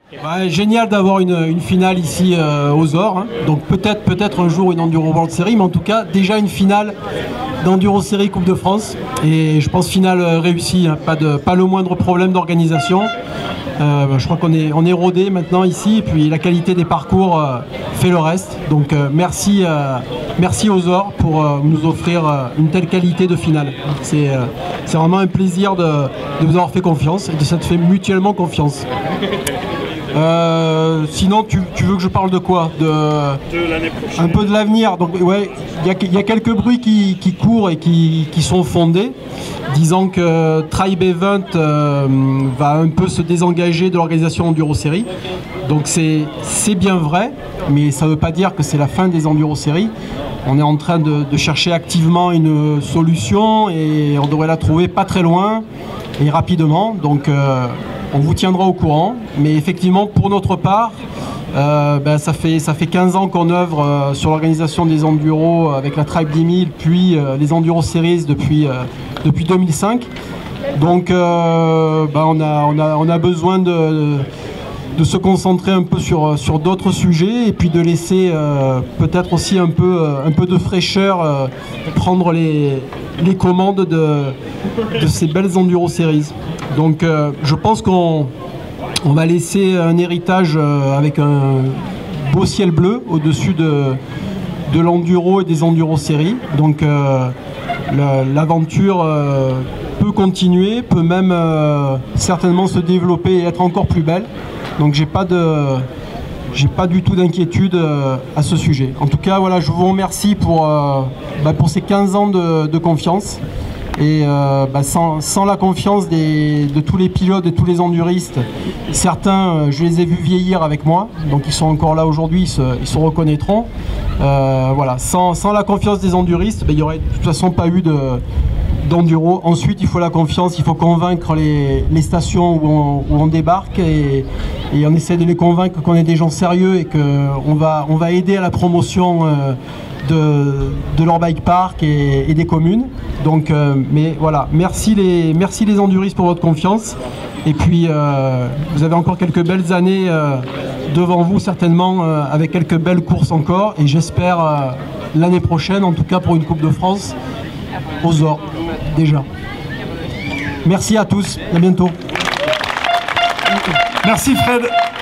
Ouais, génial d'avoir une finale ici aux Ors, hein. Donc peut-être un jour une Enduro World Series, mais en tout cas déjà une finale d'Enduro Series Coupe de France. Et je pense finale réussie, hein. Pas le moindre problème d'organisation. Je crois qu'on est rodé maintenant ici, et puis la qualité des parcours fait le reste. Donc merci aux Ors pour nous offrir une telle qualité de finale. C'est vraiment un plaisir de vous avoir fait confiance et de s'être fait mutuellement confiance. Sinon, tu veux que je parle de quoi? De l'année prochaine. Un peu de l'avenir. Donc, ouais, il y a quelques bruits qui courent et qui sont fondés, disant que Tribe Event va un peu se désengager de l'organisation Enduro Series. Donc c'est bien vrai, mais ça ne veut pas dire que c'est la fin des Enduro Series. On est en train de chercher activement une solution et on devrait la trouver pas très loin et rapidement. Donc on vous tiendra au courant, mais effectivement pour notre part, ça fait 15 ans qu'on œuvre sur l'organisation des enduros avec la Tribe 10 000, puis les Enduro Series depuis 2005. Donc on a besoin de se concentrer un peu sur d'autres sujets et puis de laisser peut-être aussi un peu de fraîcheur prendre les commandes de ces belles Enduro Series. Donc je pense qu'on va laisser un héritage avec un beau ciel bleu au-dessus de l'enduro et des Enduro Series. Donc l'aventure peut continuer, peut même certainement se développer et être encore plus belle. Donc j'ai pas du tout d'inquiétude à ce sujet. En tout cas, voilà, je vous remercie pour ces 15 ans de confiance. Et sans la confiance de tous les pilotes et tous les enduristes, certains, je les ai vus vieillir avec moi, donc ils sont encore là aujourd'hui, ils se reconnaîtront. Voilà, sans la confiance des enduristes, il n'y aurait de toute façon pas eu d'enduro. Ensuite, il faut la confiance, il faut convaincre les stations où on débarque et on essaie de les convaincre qu'on est des gens sérieux et qu'on va aider à la promotion de leur bike park et des communes. Donc, mais voilà, merci les enduristes pour votre confiance. Et puis, vous avez encore quelques belles années devant vous, certainement, avec quelques belles courses encore. Et j'espère l'année prochaine, en tout cas pour une Coupe de France, aux Ors, déjà. Merci à tous, à bientôt. Merci Fred.